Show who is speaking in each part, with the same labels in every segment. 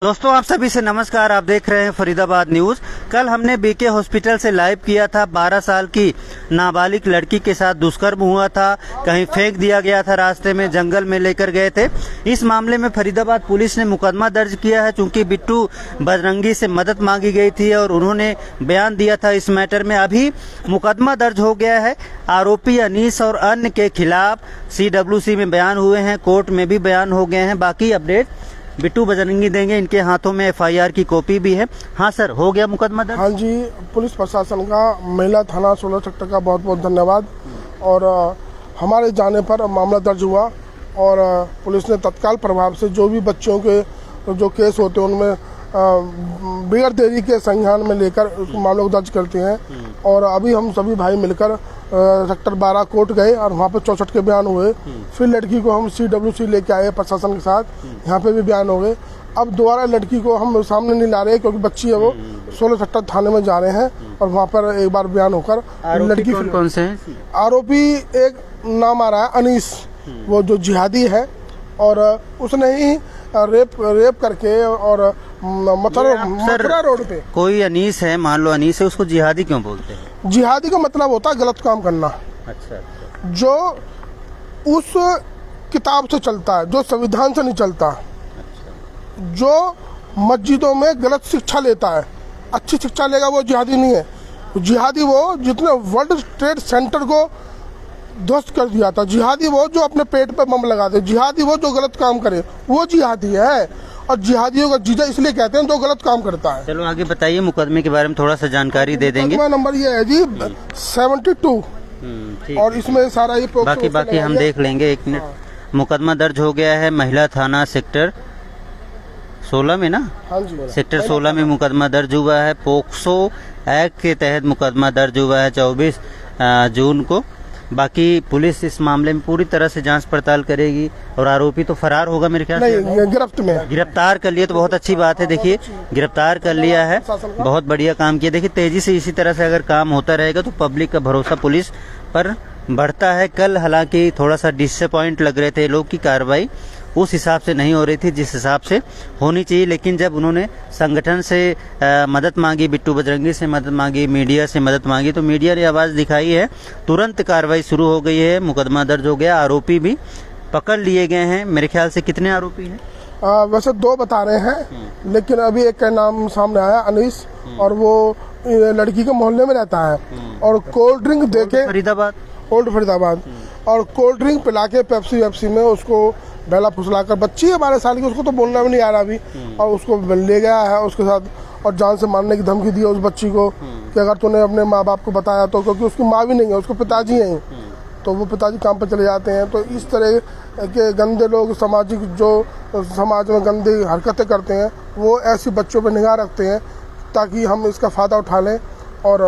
Speaker 1: दोस्तों आप सभी से नमस्कार। आप देख रहे हैं फरीदाबाद न्यूज। कल हमने बीके हॉस्पिटल से लाइव किया था। 12 साल की नाबालिग लड़की के साथ दुष्कर्म हुआ था, कहीं फेंक दिया गया था, रास्ते में जंगल में लेकर गए थे। इस मामले में फरीदाबाद पुलिस ने मुकदमा दर्ज किया है, चूंकि बिट्टू बजरंगी से मदद मांगी गई थी और उन्होंने बयान दिया था इस मैटर में। अभी मुकदमा दर्ज हो गया है। आरोपी अनीस और अन्य के खिलाफ CWC में बयान हुए हैं, कोर्ट में भी बयान हो गए हैं। बाकी अपडेट बिट्टू बजरंगी देंगे। इनके हाथों में FIR की कॉपी भी है। हाँ सर, हो गया मुकदमा दर्ज?
Speaker 2: हाँ जी, पुलिस प्रशासन का, महिला थाना 16 सेक्टर का बहुत बहुत धन्यवाद। और हमारे जाने पर मामला दर्ज हुआ और पुलिस ने तत्काल प्रभाव से जो भी बच्चों के जो केस होते हैं उनमें बगैर देरी के संज्ञान में लेकर उस मामले को दर्ज करते हैं। और अभी हम सभी भाई मिलकर सेक्टर 12 कोर्ट गए और वहाँ पे 64 के बयान हुए। फिर लड़की को हम CWC लेके आए प्रशासन के साथ, यहाँ पे भी बयान हो गए। अब दोबारा लड़की को हम सामने नहीं ला रहे क्योंकि बच्ची है, वो 16 सेक्टर थाने में जा रहे हैं और वहाँ पर एक बार बयान होकर लड़की
Speaker 1: कौन से हैं?
Speaker 2: आरोपी एक नाम आ रहा है अनीस, वो जो जिहादी है और उसने ही रेप करके और मथुरा रोड पे
Speaker 1: कोई अनीस है, मान लो अनीस है, उसको जिहादी क्यों बोलते हैं?
Speaker 2: जिहादी का मतलब होता है गलत काम करना।
Speaker 1: अच्छा।
Speaker 2: जो उस किताब से चलता है, जो संविधान से नहीं चलता। अच्छा। जो मस्जिदों में गलत शिक्षा लेता है, अच्छी शिक्षा लेगा वो जिहादी नहीं है। जिहादी वो जितने वर्ल्ड ट्रेड सेंटर को ध्वस्त कर दिया था। जिहादी वो जो अपने पेट पे बम लगा दे। जिहादी वो जो गलत काम करे, वो जिहादी है। और जिहादियों का जीजा इसलिए कहते हैं जो गलत काम करता है।
Speaker 1: चलो आगे बताइए, मुकदमे के बारे में थोड़ा सा जानकारी दे देंगे।
Speaker 2: नंबर ये है जी 72 और इसमें सारा ये
Speaker 1: बाकी हम देख लेंगे। 1 मिनट। मुकदमा दर्ज हो गया है महिला थाना सेक्टर 16 में ना?
Speaker 2: हाँ जी,
Speaker 1: सेक्टर 16 में मुकदमा दर्ज हुआ है। पोक्सो एक्ट के तहत मुकदमा दर्ज हुआ है 24 जून को। बाकी पुलिस इस मामले में पूरी तरह से जांच पड़ताल करेगी और आरोपी तो फरार होगा मेरे ख्याल से। गिरफ्तार कर लिया तो बहुत अच्छी बात है। देखिए, गिरफ्तार कर लिया है, बहुत बढ़िया काम किया। देखिए, तेजी से इसी तरह से अगर काम होता रहेगा तो पब्लिक का भरोसा पुलिस पर बढ़ता है। कल हालांकि थोड़ा सा डिसअपॉइंट लग रहे थे लोग की कार्रवाई उस हिसाब से नहीं हो रही थी जिस हिसाब से होनी चाहिए, लेकिन जब उन्होंने संगठन से मदद मांगी, बिट्टू बजरंगी से मदद मांगी, मीडिया से मदद मांगी, तो मीडिया ने आवाज़ दिखाई है, तुरंत कार्रवाई शुरू हो गई है, मुकदमा दर्ज हो गया, आरोपी भी पकड़ लिए गए हैं। मेरे ख्याल से कितने आरोपी हैं?
Speaker 2: वैसे 2 बता रहे हैं, लेकिन अभी एक का नाम सामने आया अनीस, और वो लड़की के मोहल्ले में रहता है। और कोल्ड ड्रिंक देके ओल्ड फरीदाबाद और कोल्ड ड्रिंक पिला के पेप्सी में उसको बेला फुसला कर, बच्ची है 12 साल की, उसको तो बोलना भी नहीं आ रहा अभी, और उसको ले गया है उसके साथ और जान से मारने की धमकी दी है उस बच्ची को कि अगर तूने अपने माँ बाप को बताया तो, क्योंकि उसकी माँ भी नहीं है, उसको पिताजी हैं, तो वो पिताजी काम पर चले जाते हैं। तो इस तरह के गंदे लोग सामाजिक जो समाज में गंदी हरकतें करते हैं वो ऐसी बच्चों पर निगाह रखते हैं ताकि हम इसका फायदा उठा लें और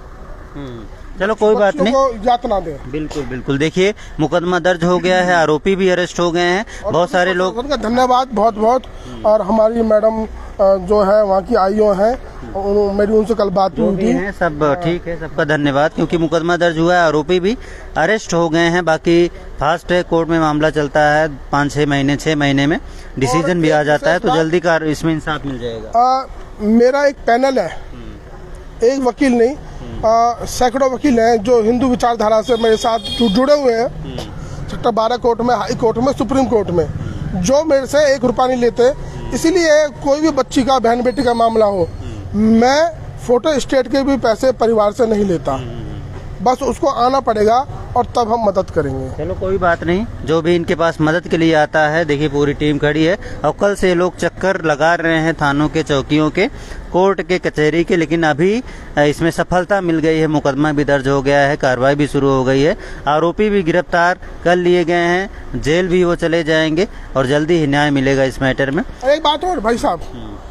Speaker 1: चलो कोई बात नहीं,
Speaker 2: यातना दे।
Speaker 1: बिल्कुल बिल्कुल। देखिए, मुकदमा दर्ज हो गया है, आरोपी भी अरेस्ट हो गए हैं। बहुत सारे लोग
Speaker 2: का धन्यवाद बहुत बहुत। और हमारी मैडम जो है वहाँ की IO हैं, मेरी उनसे कल बात हुई थी,
Speaker 1: सब ठीक है, सबका धन्यवाद। क्योंकि मुकदमा दर्ज हुआ है, आरोपी भी अरेस्ट हो गए हैं। बाकी फास्ट ट्रैक कोर्ट में मामला चलता है 5-6 महीने, 6 महीने में डिसीजन भी आ जाता है, तो जल्दी इसमें इंसाफ मिल जाएगा।
Speaker 2: मेरा एक पैनल है, एक वकील नहीं, सैकड़ों वकील हैं जो हिंदू विचारधारा से मेरे साथ जुड़े हुए हैं। सेक्टर 12 कोर्ट में, हाई कोर्ट में, सुप्रीम कोर्ट में, जो मेरे से 1 रुपया नहीं लेते। इसीलिए कोई भी बच्ची का, बहन बेटी का मामला हो, मैं फोटो स्टेट के भी पैसे परिवार से नहीं लेता, बस उसको आना पड़ेगा और तब हम मदद करेंगे।
Speaker 1: चलो कोई बात नहीं, जो भी इनके पास मदद के लिए आता है, देखिए पूरी टीम खड़ी है। और कल से लोग चक्कर लगा रहे हैं थानों के, चौकियों के, कोर्ट के, कचहरी के, लेकिन अभी इसमें सफलता मिल गई है। मुकदमा भी दर्ज हो गया है, कार्रवाई भी शुरू हो गई है, आरोपी भी गिरफ्तार कर लिए गए हैं, जेल भी वो चले जाएंगे और जल्दी ही न्याय मिलेगा इस मैटर में।
Speaker 2: एक बात और भाई साहब,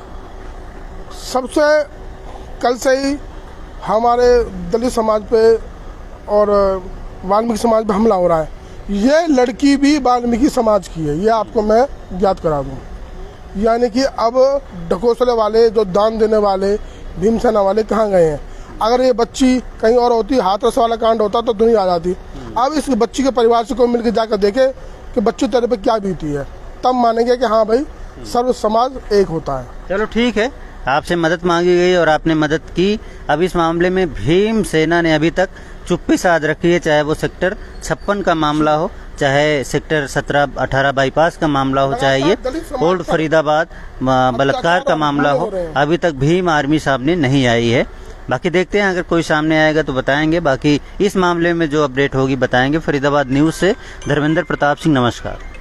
Speaker 2: सबसे कल से ही हमारे दलित समाज पे और वाल्मीकि समाज पे हमला हो रहा है। ये लड़की भी वाल्मीकि समाज की है, ये आपको मैं ज्ञात करा दूं। यानी कि अब ढकोसले वाले, जो दान देने वाले, भीमसेना वाले कहाँ गए हैं? अगर ये बच्ची कहीं और होती, हाथरस वाला कांड होता तो दुनिया आ जाती। अब इस बच्ची के परिवार से कोई मिलकर जाकर देखे कि बच्ची तेरे पे क्या बीती है, तब मानेंगे कि हाँ भाई सर्व समाज एक होता है।
Speaker 1: चलो ठीक है, आपसे मदद मांगी गई और आपने मदद की। अब इस मामले में भीम सेना ने अभी तक चुप्पी साध रखी है, चाहे वो सेक्टर 56 का मामला हो, चाहे सेक्टर 17-18 बाईपास का मामला हो, चाहे ये ओल्ड फरीदाबाद बलात्कार का मामला हो। अभी तक भीम आर्मी सामने नहीं आई है। बाकी देखते हैं, अगर कोई सामने आएगा तो बताएंगे। बाकी इस मामले में जो अपडेट होगी बताएंगे। फरीदाबाद न्यूज से धर्मेंद्र प्रताप सिंह, नमस्कार।